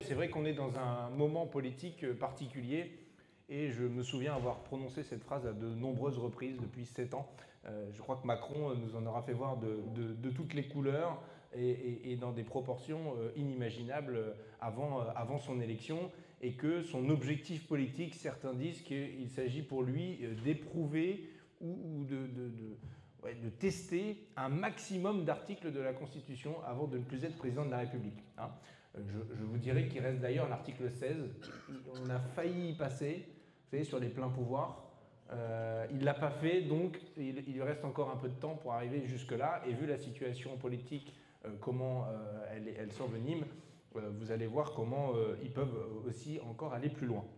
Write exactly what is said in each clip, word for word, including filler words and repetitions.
C'est vrai qu'on est dans un moment politique particulier et je me souviens avoir prononcé cette phrase à de nombreuses reprises depuis sept ans. Euh, je crois que Macron nous en aura fait voir de, de, de toutes les couleurs et, et, et dans des proportions inimaginables avant, avant son élection, et que son objectif politique, certains disent qu'il s'agit pour lui d'éprouver ou, ou de, de, de, ouais, de tester un maximum d'articles de la Constitution avant de ne plus être président de la République. Hein. Je, je vous dirais qu'il reste d'ailleurs l'article seize. On a failli y passer, vous savez, sur les pleins pouvoirs. Euh, il ne l'a pas fait, donc il, il reste encore un peu de temps pour arriver jusque-là. Et vu la situation politique, euh, comment euh, elle, elle s'envenime, euh, vous allez voir comment euh, ils peuvent aussi encore aller plus loin.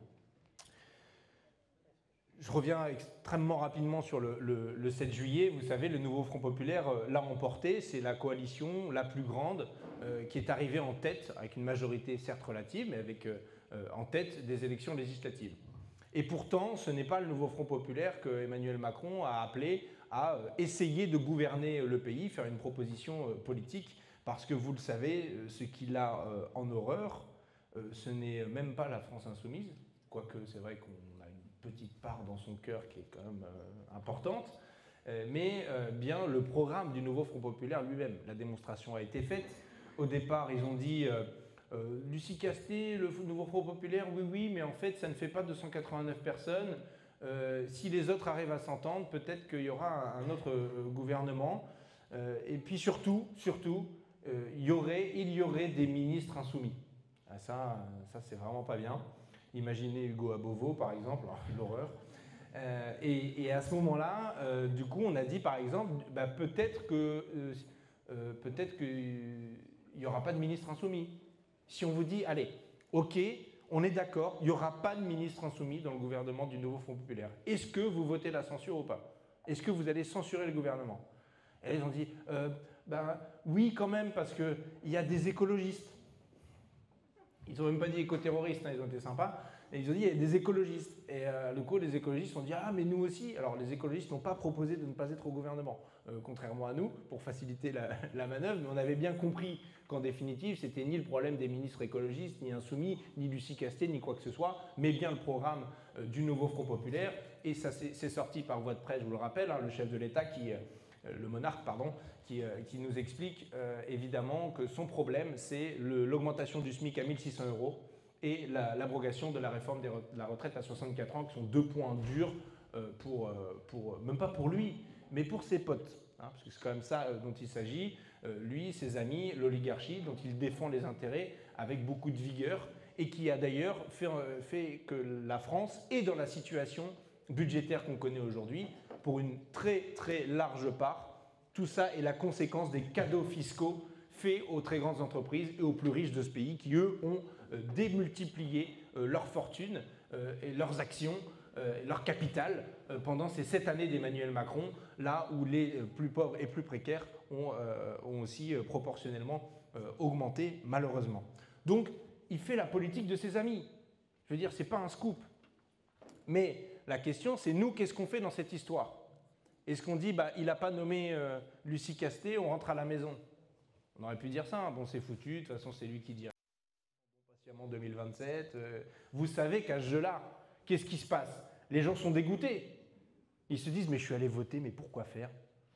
Je reviens extrêmement rapidement sur le, le, le sept juillet. Vous savez, le nouveau Front populaire l'a emporté. C'est la coalition la plus grande euh, qui est arrivée en tête, avec une majorité certes relative, mais avec euh, en tête des élections législatives. Et pourtant, ce n'est pas le nouveau Front populaire que Emmanuel Macron a appelé à essayer de gouverner le pays, faire une proposition politique, parce que vous le savez, ce qu'il a en horreur, ce n'est même pas la France insoumise, quoique c'est vrai qu'on a une petite part dans son cœur qui est quand même euh, importante, euh, mais euh, bien le programme du nouveau Front populaire lui-même. La démonstration a été faite. Au départ, ils ont dit euh, euh, Lucie Castet, le nouveau Front populaire, oui, oui, mais en fait, ça ne fait pas deux cent quatre-vingt-neuf personnes. Euh, si les autres arrivent à s'entendre, peut-être qu'il y aura un autre euh, gouvernement. Euh, et puis surtout, surtout, euh, il y aurait, il y aurait des ministres insoumis. Ah, ça, ça c'est vraiment pas bien. Imaginez Hugo Abovo, par exemple, l'horreur. Euh, et, et à ce moment-là, euh, du coup, on a dit, par exemple, bah, peut-être que euh, euh, peut-être qu'il n'y aura pas de ministre insoumis. Si on vous dit, allez, ok, on est d'accord, il n'y aura pas de ministre insoumis dans le gouvernement du nouveau Front populaire. Est-ce que vous votez la censure ou pas? Est-ce que vous allez censurer le gouvernement? Et ils ont dit, euh, ben, oui, quand même, parce qu'il y a des écologistes. Ils n'ont même pas dit éco-terroristes, hein, ils ont été sympas. Et ils ont dit, il y a des écologistes. Et euh, le coup, les écologistes ont dit, ah, mais nous aussi. Alors, les écologistes n'ont pas proposé de ne pas être au gouvernement, euh, contrairement à nous, pour faciliter la, la manœuvre. Mais on avait bien compris qu'en définitive, c'était ni le problème des ministres écologistes, ni insoumis, ni Lucie Castet, ni quoi que ce soit, mais bien le programme euh, du nouveau Front populaire. Et ça, c'est sorti par voie de presse, je vous le rappelle, hein, le chef de l'État qui... Euh, le monarque, pardon, qui, euh, qui nous explique euh, évidemment que son problème, c'est l'augmentation du SMIC à mille six cents euros et l'abrogation la, de la réforme de la retraite à soixante-quatre ans, qui sont deux points durs, euh, pour, euh, pour, même pas pour lui, mais pour ses potes, hein, parce que c'est quand même ça dont il s'agit, euh, lui, ses amis, l'oligarchie, dont il défend les intérêts avec beaucoup de vigueur, et qui a d'ailleurs fait, euh, fait que la France est dans la situation budgétaire qu'on connaît aujourd'hui, pour une très très large part. Tout ça est la conséquence des cadeaux fiscaux faits aux très grandes entreprises et aux plus riches de ce pays qui, eux, ont euh, démultiplié euh, leurs fortunes euh, et leurs actions, euh, leur capital euh, pendant ces sept années d'Emmanuel Macron, là où les euh, plus pauvres et plus précaires ont, euh, ont aussi euh, proportionnellement euh, augmenté, malheureusement. Donc, il fait la politique de ses amis. Je veux dire, ce n'est pas un scoop. Mais la question, c'est nous, qu'est-ce qu'on fait dans cette histoire? Est-ce qu'on dit, bah, il n'a pas nommé euh, Lucie Castet, on rentre à la maison? On aurait pu dire ça, hein. Bon, c'est foutu, de toute façon, c'est lui qui dira. Bon, patiemment deux mille vingt-sept. Euh, vous savez qu'à ce jeu-là, qu'est-ce qui se passe? Les gens sont dégoûtés. Ils se disent, mais je suis allé voter, mais pourquoi faire?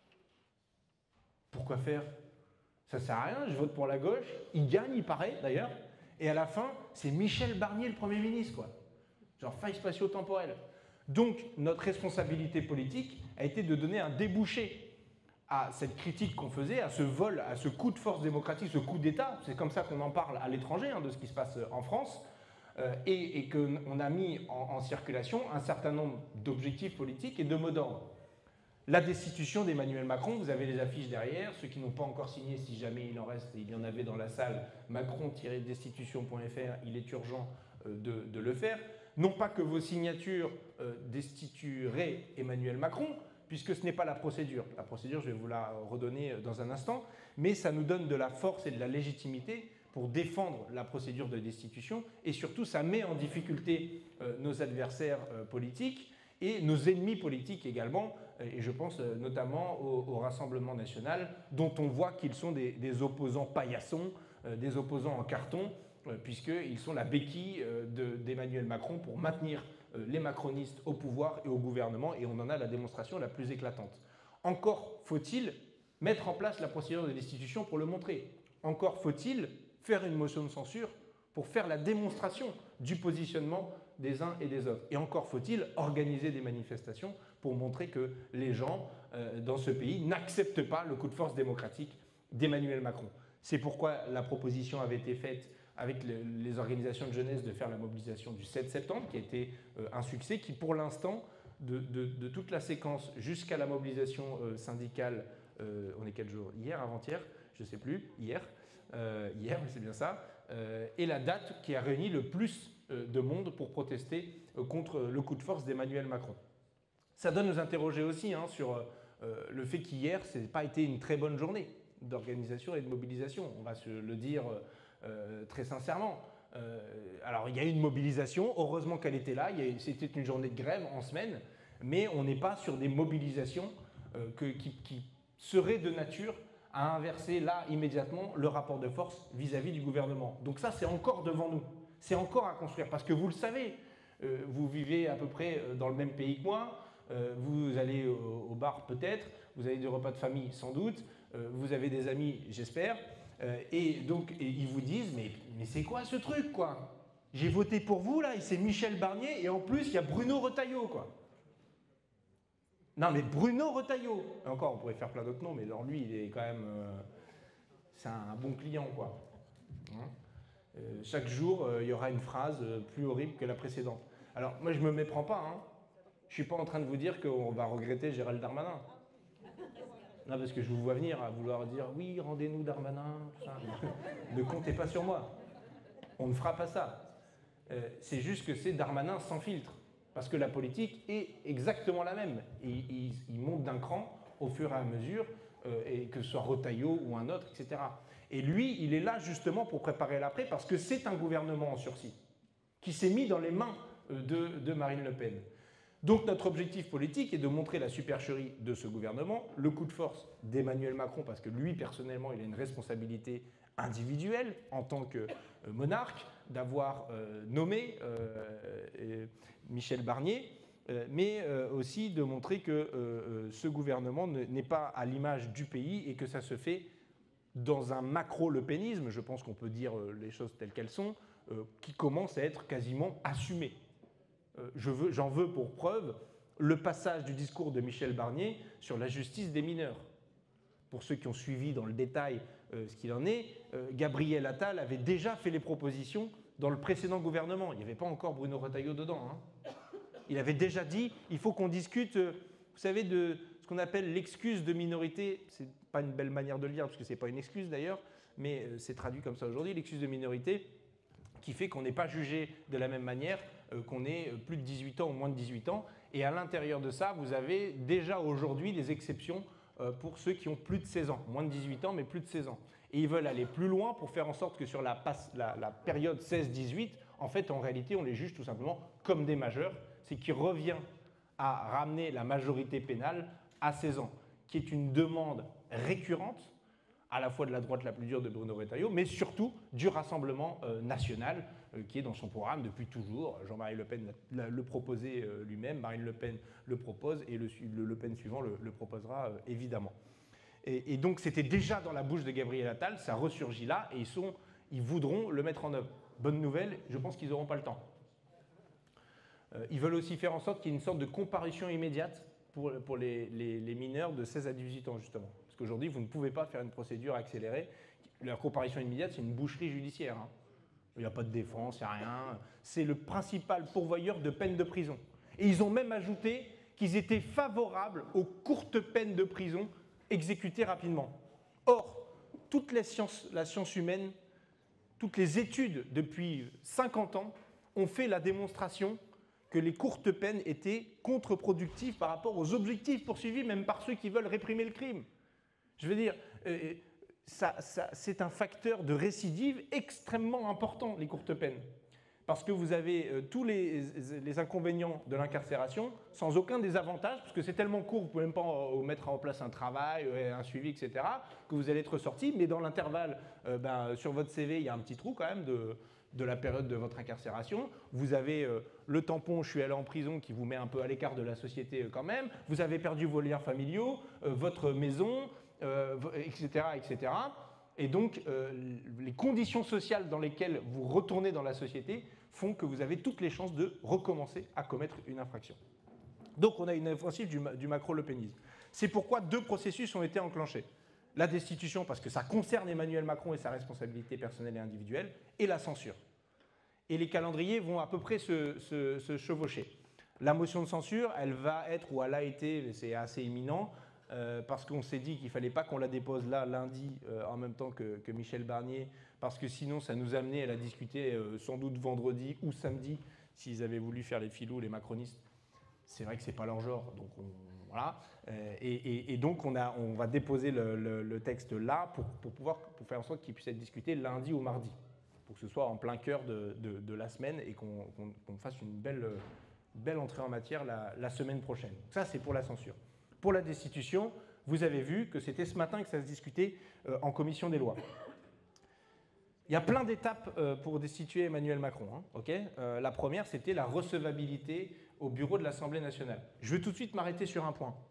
Pourquoi faire? Ça ne sert à rien, je vote pour la gauche. Il gagne, il paraît, d'ailleurs. Et à la fin, c'est Michel Barnier, le Premier ministre, quoi. Genre faille spatio-temporelle. Donc, notre responsabilité politique a été de donner un débouché à cette critique qu'on faisait, à ce vol, à ce coup de force démocratique, ce coup d'État. C'est comme ça qu'on en parle à l'étranger, hein, de ce qui se passe en France, euh, et, et qu'on a mis en, en circulation un certain nombre d'objectifs politiques et de mots d'ordre. La destitution d'Emmanuel Macron, vous avez les affiches derrière, ceux qui n'ont pas encore signé, si jamais il en reste, il y en avait dans la salle, macron tiret destitution point F R, il est urgent euh, de, de le faire. Non pas que vos signatures euh, destitueraient Emmanuel Macron, puisque ce n'est pas la procédure. La procédure, je vais vous la redonner dans un instant, mais ça nous donne de la force et de la légitimité pour défendre la procédure de destitution, et surtout, ça met en difficulté euh, nos adversaires euh, politiques et nos ennemis politiques également, et je pense euh, notamment au, au Rassemblement national, dont on voit qu'ils sont des, des opposants paillassons, euh, des opposants en carton, euh, puisqu'ils sont la béquille euh, d'Emmanuel Macron pour maintenir euh, les macronistes au pouvoir et au gouvernement, et on en a la démonstration la plus éclatante. Encore faut-il mettre en place la procédure de destitution pour le montrer. Encore faut-il faire une motion de censure pour faire la démonstration du positionnement des uns et des autres. Et encore faut-il organiser des manifestations pour montrer que les gens euh, dans ce pays n'acceptent pas le coup de force démocratique d'Emmanuel Macron. C'est pourquoi la proposition avait été faite avec le, les organisations de jeunesse de faire la mobilisation du sept septembre, qui a été euh, un succès, qui pour l'instant, de, de, de toute la séquence jusqu'à la mobilisation euh, syndicale, euh, on est quel jour? Hier, avant-hier, je ne sais plus, hier, euh, hier, c'est bien ça, euh, est la date qui a réuni le plus euh, de monde pour protester euh, contre le coup de force d'Emmanuel Macron. Ça doit nous interroger aussi hein, sur euh, le fait qu'hier, ce n'a pas été une très bonne journée d'organisation et de mobilisation, on va se le dire euh, très sincèrement. Euh, alors il y a eu une mobilisation, heureusement qu'elle était là, c'était une journée de grève en semaine, mais on n'est pas sur des mobilisations euh, que, qui, qui seraient de nature à inverser là immédiatement le rapport de force vis-à-vis du gouvernement. Donc ça c'est encore devant nous, c'est encore à construire, parce que vous le savez, euh, vous vivez à peu près dans le même pays que moi, euh, vous allez au, au bar peut-être, vous avez des repas de famille sans doute, euh, vous avez des amis j'espère, euh, et donc et ils vous disent mais, mais c'est quoi ce truc quoi? J'ai voté pour vous là, et c'est Michel Barnier, et en plus il y a Bruno Retailleau quoi. Non mais Bruno Retailleau, encore on pourrait faire plein d'autres noms, mais alors lui il est quand même, euh, c'est un bon client quoi. Hein euh, chaque jour euh, il y aura une phrase euh, plus horrible que la précédente. Alors moi je me méprends pas, hein. Je suis pas en train de vous dire qu'on va regretter Gérald Darmanin. Non, parce que je vous vois venir à vouloir dire « oui, rendez-nous Darmanin », tout ça. Ne comptez pas sur moi. On ne fera pas ça. Euh, c'est juste que c'est Darmanin sans filtre. Parce que la politique est exactement la même. Et il, il monte d'un cran au fur et à mesure, euh, et que ce soit Retailleau ou un autre, et cetera. Et lui, il est là justement pour préparer l'après, parce que c'est un gouvernement en sursis, qui s'est mis dans les mains de, de Marine Le Pen. Donc notre objectif politique est de montrer la supercherie de ce gouvernement, le coup de force d'Emmanuel Macron, parce que lui, personnellement, il a une responsabilité individuelle en tant que euh, monarque, d'avoir euh, nommé euh, Michel Barnier, euh, mais euh, aussi de montrer que euh, ce gouvernement n'est pas à l'image du pays et que ça se fait dans un macro-lepénisme, je pense qu'on peut dire les choses telles qu'elles sont, euh, qui commence à être quasiment assumé. Je veux, j'en veux pour preuve le passage du discours de Michel Barnier sur la justice des mineurs. Pour ceux qui ont suivi dans le détail euh, ce qu'il en est, euh, Gabriel Attal avait déjà fait les propositions dans le précédent gouvernement. Il n'y avait pas encore Bruno Retailleau dedans. Hein. Il avait déjà dit il faut qu'on discute, euh, vous savez, de ce qu'on appelle l'excuse de minorité. C'est pas une belle manière de le dire, parce que c'est pas une excuse d'ailleurs, mais euh, c'est traduit comme ça aujourd'hui, l'excuse de minorité, qui fait qu'on n'est pas jugé de la même manière euh, qu'on ait plus de dix-huit ans ou moins de dix-huit ans. Et à l'intérieur de ça, vous avez déjà aujourd'hui des exceptions euh, pour ceux qui ont plus de seize ans. Moins de dix-huit ans, mais plus de seize ans. Et ils veulent aller plus loin pour faire en sorte que sur la, passe, la, la période seize dix-huit, en fait, en réalité, on les juge tout simplement comme des majeurs. C'est qui revient à ramener la majorité pénale à seize ans, qui est une demande récurrente à la fois de la droite la plus dure de Bruno Retailleau, mais surtout du Rassemblement euh, national, euh, qui est dans son programme depuis toujours. Jean-Marie Le Pen le, le proposait euh, lui-même, Marine Le Pen le propose, et le, le Le Pen suivant le, le proposera euh, évidemment. Et, et donc c'était déjà dans la bouche de Gabriel Attal, ça ressurgit là, et ils, sont, ils voudront le mettre en œuvre. Bonne nouvelle, je pense qu'ils n'auront pas le temps. Euh, ils veulent aussi faire en sorte qu'il y ait une sorte de comparution immédiate pour, pour les, les, les mineurs de seize à dix-huit ans, justement. Parce qu'aujourd'hui, vous ne pouvez pas faire une procédure accélérée. La comparution immédiate, c'est une boucherie judiciaire. Hein. Il n'y a pas de défense, il n'y a rien. C'est le principal pourvoyeur de peine de prison. Et ils ont même ajouté qu'ils étaient favorables aux courtes peines de prison exécutées rapidement. Or, toute la science, la science humaine, toutes les études depuis cinquante ans ont fait la démonstration que les courtes peines étaient contre-productives par rapport aux objectifs poursuivis, même par ceux qui veulent réprimer le crime. Je veux dire, euh, ça, ça, c'est un facteur de récidive extrêmement important, les courtes peines. Parce que vous avez euh, tous les, les inconvénients de l'incarcération sans aucun désavantage, parce que c'est tellement court, vous ne pouvez même pas en, en mettre en place un travail, un suivi, et cetera, que vous allez être sorti, mais dans l'intervalle, euh, ben, sur votre C V, il y a un petit trou quand même de, de la période de votre incarcération. Vous avez euh, le tampon « je suis allé en prison » qui vous met un peu à l'écart de la société euh, quand même. Vous avez perdu vos liens familiaux, euh, votre maison, euh, et cetera, et cetera. Et donc, euh, les conditions sociales dans lesquelles vous retournez dans la société font que vous avez toutes les chances de recommencer à commettre une infraction. Donc, on a une offensive du, du macro-lepénisme. C'est pourquoi deux processus ont été enclenchés. La destitution, parce que ça concerne Emmanuel Macron et sa responsabilité personnelle et individuelle, et la censure. Et les calendriers vont à peu près se, se, se chevaucher. La motion de censure, elle va être, ou elle a été, c'est assez imminent, Euh, parce qu'on s'est dit qu'il ne fallait pas qu'on la dépose là, lundi, euh, en même temps que, que Michel Barnier, parce que sinon ça nous amenait à la discuter euh, sans doute vendredi ou samedi, s'ils avaient voulu faire les filous, les macronistes. C'est vrai que ce n'est pas leur genre, donc on, voilà. Euh, et, et, et donc on, a, on va déposer le, le, le texte là pour, pour, pouvoir, pour faire en sorte qu'il puisse être discuté lundi ou mardi, pour que ce soit en plein cœur de, de, de la semaine et qu'on qu'on, qu'on fasse une belle, belle entrée en matière la, la semaine prochaine. Ça, c'est pour la censure. Pour la destitution, vous avez vu que c'était ce matin que ça se discutait euh, en commission des lois. Il y a plein d'étapes euh, pour destituer Emmanuel Macron. Hein, okay euh, la première, c'était la recevabilité au bureau de l'Assemblée nationale. Je vais tout de suite m'arrêter sur un point.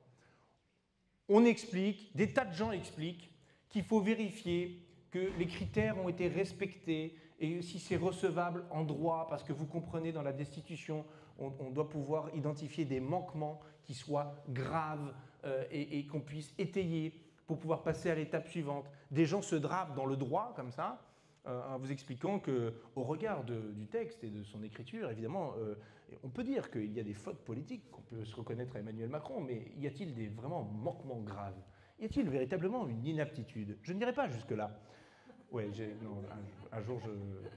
On explique, des tas de gens expliquent qu'il faut vérifier que les critères ont été respectés et si c'est recevable en droit, parce que vous comprenez, dans la destitution, on, on doit pouvoir identifier des manquements qui soient graves euh, et, et qu'on puisse étayer pour pouvoir passer à l'étape suivante. Des gens se drapent dans le droit, comme ça, euh, en vous expliquant qu'au regard de, du texte et de son écriture, évidemment, euh, on peut dire qu'il y a des fautes politiques, qu'on peut se reconnaître à Emmanuel Macron, mais y a-t-il des vraiment manquements graves? Y a-t-il véritablement une inaptitude? Je ne dirais pas jusque-là. Ouais, non, un, un jour, je...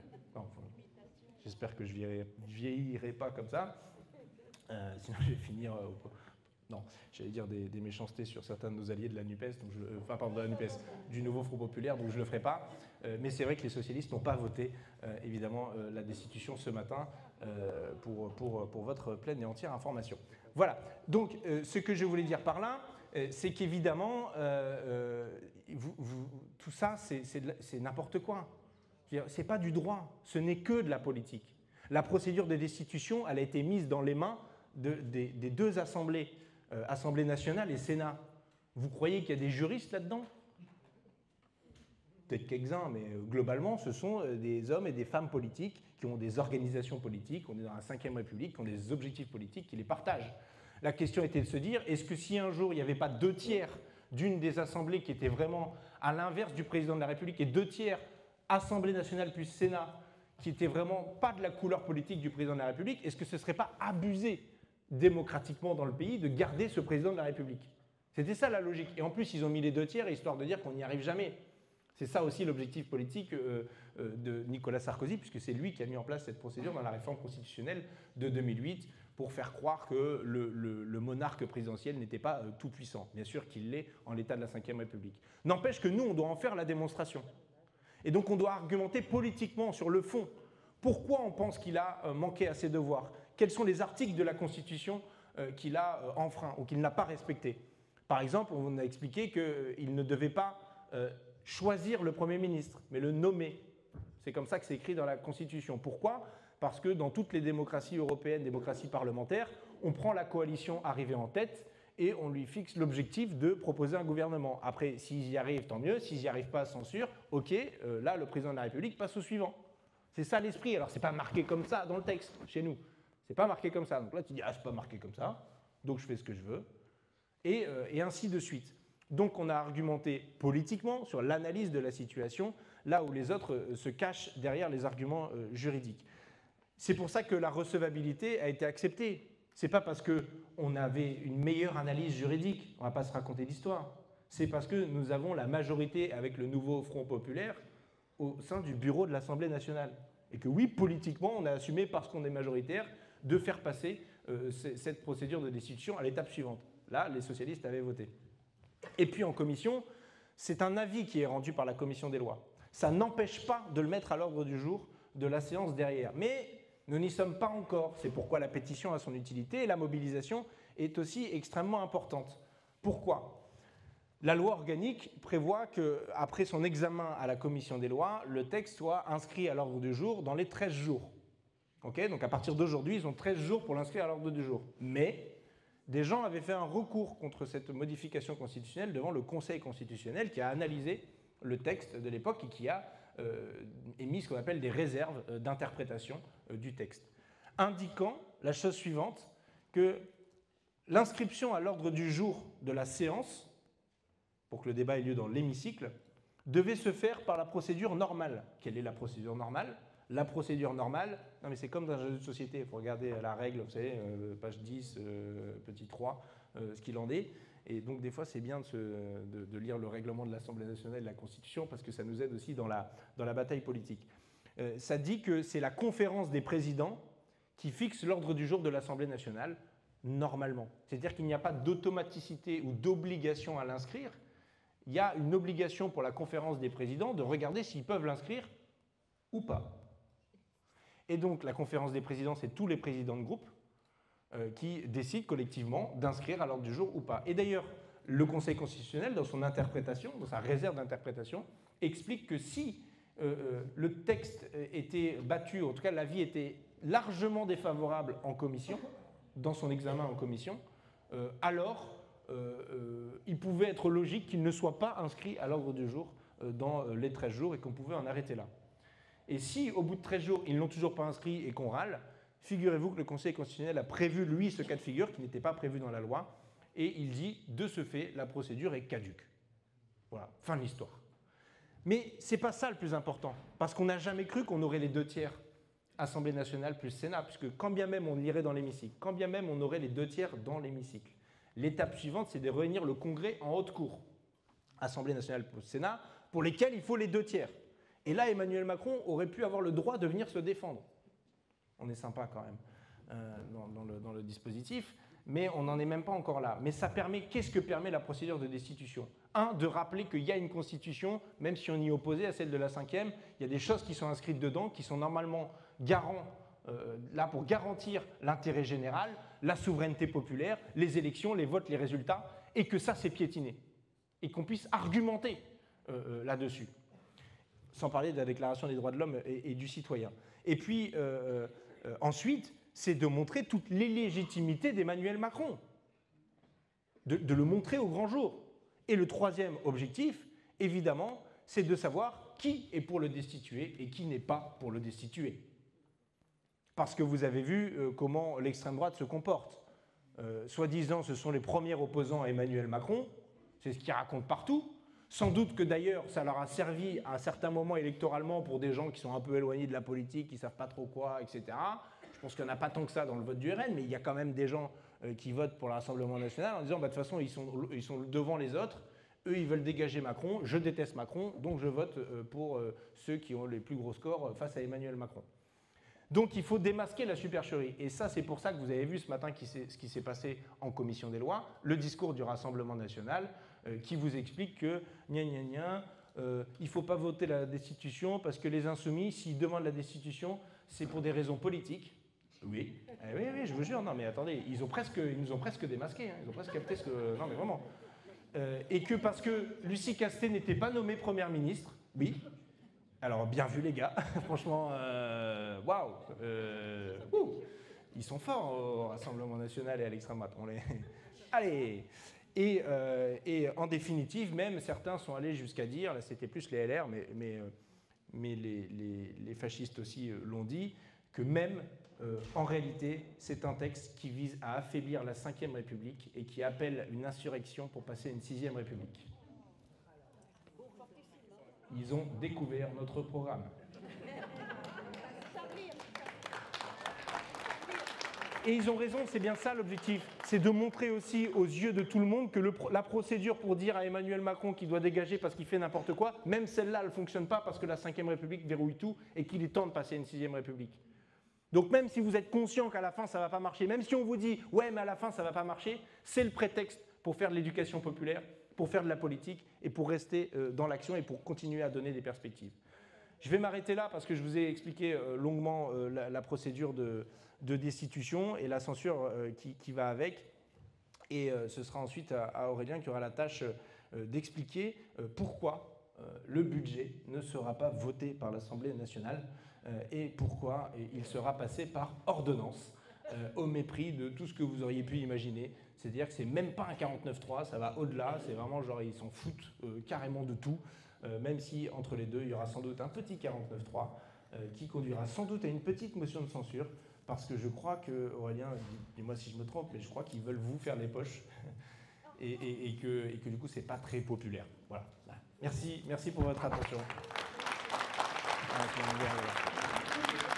J'espère que je ne vieillirai pas comme ça. Euh, sinon, je vais finir... Euh, non, j'allais dire des, des méchancetés sur certains de nos alliés de la NUPES, donc je, euh, enfin, pardon, de la NUPES, du nouveau Front populaire, donc je ne le ferai pas. Euh, mais c'est vrai que les socialistes n'ont pas voté, euh, évidemment, euh, la destitution ce matin euh, pour, pour, pour votre pleine et entière information. Voilà, donc euh, ce que je voulais dire par là, euh, c'est qu'évidemment, euh, euh, vous, vous, tout ça, c'est n'importe quoi. Ce n'est pas du droit, ce n'est que de la politique. La procédure de destitution, elle a été mise dans les mains de, des, des deux assemblées, euh, Assemblée nationale et Sénat. Vous croyez qu'il y a des juristes là-dedans? Peut-être quelques-uns, mais globalement, ce sont des hommes et des femmes politiques qui ont des organisations politiques, on est dans la cinquième République, qui ont des objectifs politiques, qui les partagent. La question était de se dire, est-ce que si un jour il n'y avait pas deux tiers d'une des assemblées qui était vraiment à l'inverse du président de la République et deux tiers Assemblée nationale plus Sénat qui n'était vraiment pas de la couleur politique du président de la République, est-ce que ce ne serait pas abusé démocratiquement dans le pays de garder ce président de la République? C'était ça la logique. Et en plus, ils ont mis les deux tiers histoire de dire qu'on n'y arrive jamais. C'est ça aussi l'objectif politique euh, euh, de Nicolas Sarkozy, puisque c'est lui qui a mis en place cette procédure dans la réforme constitutionnelle de deux mille huit pour faire croire que le, le, le monarque présidentiel n'était pas euh, tout puissant. Bien sûr qu'il l'est en l'état de la cinquième République. N'empêche que nous, on doit en faire la démonstration. Et donc on doit argumenter politiquement sur le fond. Pourquoi on pense qu'il a euh, manqué à ses devoirs? Quels sont les articles de la Constitution euh, qu'il a euh, enfreints ou qu'il n'a pas respectés? Par exemple, on a expliqué qu'il euh, ne devait pas euh, choisir le Premier ministre, mais le nommer. C'est comme ça que c'est écrit dans la Constitution. Pourquoi? Parce que dans toutes les démocraties européennes, démocraties parlementaires, on prend la coalition arrivée en tête et on lui fixe l'objectif de proposer un gouvernement. Après, s'ils y arrivent, tant mieux. S'ils n'y arrivent pas, censure. OK, euh, là, le président de la République passe au suivant. C'est ça l'esprit. Alors, ce n'est pas marqué comme ça dans le texte, chez nous. Ce n'est pas marqué comme ça. Donc là, tu dis, ah, c'est pas marqué comme ça, donc je fais ce que je veux. Et, euh, et ainsi de suite. Donc, on a argumenté politiquement sur l'analyse de la situation, là où les autres euh, se cachent derrière les arguments euh, juridiques. C'est pour ça que la recevabilité a été acceptée. Ce n'est pas parce qu'on avait une meilleure analyse juridique, on ne va pas se raconter d'histoire. C'est parce que nous avons la majorité avec le nouveau Front populaire au sein du bureau de l'Assemblée nationale. Et que oui, politiquement, on a assumé, parce qu'on est majoritaire, de faire passer euh, cette procédure de destitution à l'étape suivante. Là, les socialistes avaient voté. Et puis en commission, c'est un avis qui est rendu par la commission des lois. Ça n'empêche pas de le mettre à l'ordre du jour de la séance derrière. Mais nous n'y sommes pas encore. C'est pourquoi la pétition a son utilité et la mobilisation est aussi extrêmement importante. Pourquoi ? La loi organique prévoit qu'après son examen à la commission des lois, le texte soit inscrit à l'ordre du jour dans les treize jours. Okay, donc à partir d'aujourd'hui, ils ont treize jours pour l'inscrire à l'ordre du jour. Mais des gens avaient fait un recours contre cette modification constitutionnelle devant le Conseil constitutionnel qui a analysé le texte de l'époque et qui a euh, émis ce qu'on appelle des réserves euh, d'interprétation euh, du texte, indiquant la chose suivante, que l'inscription à l'ordre du jour de la séance, pour que le débat ait lieu dans l'hémicycle, devait se faire par la procédure normale. Quelle est la procédure normale ? La procédure normale, non mais c'est comme dans un jeu de société, il faut regarder la règle, vous savez, euh, page dix, euh, petit trois, euh, ce qu'il en est. Et donc des fois c'est bien de, se, de, de lire le règlement de l'Assemblée nationale et de la Constitution parce que ça nous aide aussi dans la, dans la bataille politique. Euh, ça dit que c'est la conférence des présidents qui fixe l'ordre du jour de l'Assemblée nationale, normalement. C'est-à-dire qu'il n'y a pas d'automaticité ou d'obligation à l'inscrire. Il y a une obligation pour la conférence des présidents de regarder s'ils peuvent l'inscrire ou pas. Et donc la conférence des présidents, c'est tous les présidents de groupe euh, qui décident collectivement d'inscrire à l'ordre du jour ou pas. Et d'ailleurs, le Conseil constitutionnel, dans son interprétation, dans sa réserve d'interprétation, explique que si euh, euh, le texte était battu, en tout cas l'avis était largement défavorable en commission, dans son examen en commission, euh, alors euh, euh, il pouvait être logique qu'il ne soit pas inscrit à l'ordre du jour euh, dans les treize jours et qu'on pouvait en arrêter là. Et si, au bout de treize jours, ils ne l'ont toujours pas inscrit et qu'on râle, figurez-vous que le Conseil constitutionnel a prévu, lui, ce cas de figure qui n'était pas prévu dans la loi, et il dit, de ce fait, la procédure est caduque. Voilà, fin de l'histoire. Mais ce n'est pas ça le plus important, parce qu'on n'a jamais cru qu'on aurait les deux tiers, Assemblée nationale plus Sénat, puisque quand bien même on irait dans l'hémicycle, quand bien même on aurait les deux tiers dans l'hémicycle, l'étape suivante, c'est de réunir le Congrès en haute cour, Assemblée nationale plus Sénat, pour lesquels il faut les deux tiers. Et là, Emmanuel Macron aurait pu avoir le droit de venir se défendre. On est sympa quand même euh, dans, dans, le, dans le dispositif, mais on n'en est même pas encore là. Mais ça permet, qu'est-ce que permet la procédure de destitution ? Un, de rappeler qu'il y a une constitution, même si on y est opposé à celle de la cinquième, il y a des choses qui sont inscrites dedans, qui sont normalement garants, euh, là pour garantir l'intérêt général, la souveraineté populaire, les élections, les votes, les résultats, et que ça c'est piétiné, et qu'on puisse argumenter euh, euh, là-dessus. Sans parler de la Déclaration des droits de l'homme et, et du citoyen. Et puis, euh, euh, ensuite, c'est de montrer toute l'illégitimité d'Emmanuel Macron, de, de le montrer au grand jour. Et le troisième objectif, évidemment, c'est de savoir qui est pour le destituer et qui n'est pas pour le destituer. Parce que vous avez vu euh, comment l'extrême droite se comporte. Euh, soi-disant, ce sont les premiers opposants à Emmanuel Macron, c'est ce qu'ils racontent partout. Sans doute que d'ailleurs, ça leur a servi à un certain moment électoralement pour des gens qui sont un peu éloignés de la politique, qui ne savent pas trop quoi, et cetera. Je pense qu'il n'y en a pas tant que ça dans le vote du R N, mais il y a quand même des gens euh, qui votent pour le Rassemblement national en disant bah, de toute façon, ils sont, ils sont devant les autres, eux, ils veulent dégager Macron, je déteste Macron, donc je vote euh, pour euh, ceux qui ont les plus gros scores face à Emmanuel Macron. Donc il faut démasquer la supercherie. Et ça, c'est pour ça que vous avez vu ce matin qui ce qui s'est passé en commission des lois, le discours du Rassemblement national euh, qui vous explique que, gna gna gna, euh, il ne faut pas voter la destitution parce que les insoumis, s'ils demandent la destitution, c'est pour des raisons politiques. Oui. Eh oui, oui, je vous jure, non mais attendez, ils, ont presque, ils nous ont presque démasqués, hein, ils ont presque capté ce que... Non mais vraiment. Euh, et que parce que Lucie Castet n'était pas nommée Première ministre, oui. Alors, bien vu les gars, franchement, waouh, euh, wow, euh, ils sont forts au Rassemblement national et à l'extrême droite. On les... Allez. Et, euh, et en définitive, même certains sont allés jusqu'à dire, là c'était plus les L R, mais, mais, mais les, les, les fascistes aussi l'ont dit, que même euh, en réalité, c'est un texte qui vise à affaiblir la cinquième République et qui appelle une insurrection pour passer à une sixième République. Ils ont découvert notre programme. Et ils ont raison, c'est bien ça l'objectif. C'est de montrer aussi aux yeux de tout le monde que le, la procédure pour dire à Emmanuel Macron qu'il doit dégager parce qu'il fait n'importe quoi, même celle-là, elle ne fonctionne pas parce que la cinquième République verrouille tout et qu'il est temps de passer à une sixième République. Donc même si vous êtes conscient qu'à la fin, ça ne va pas marcher, même si on vous dit « ouais, mais à la fin, ça ne va pas marcher », c'est le prétexte pour faire de l'éducation populaire, pour faire de la politique et pour rester dans l'action et pour continuer à donner des perspectives. Je vais m'arrêter là parce que je vous ai expliqué longuement la, la procédure de, de destitution et la censure qui, qui va avec. Et ce sera ensuite à, à Aurélien qui aura la tâche euh, d'expliquer euh, pourquoi euh, le budget ne sera pas voté par l'Assemblée nationale euh, et pourquoi il sera passé par ordonnance, euh, au mépris de tout ce que vous auriez pu imaginer. C'est-à-dire que c'est même pas un quarante-neuf trois, ça va au-delà, c'est vraiment genre ils s'en foutent euh, carrément de tout, euh, même si entre les deux, il y aura sans doute un petit quarante-neuf trois euh, qui conduira sans doute à une petite motion de censure, parce que je crois que, Aurélien, dis-moi si je me trompe, mais je crois qu'ils veulent vous faire les poches et, et, et, que, et que du coup, c'est pas très populaire. Voilà. Merci, merci pour votre attention.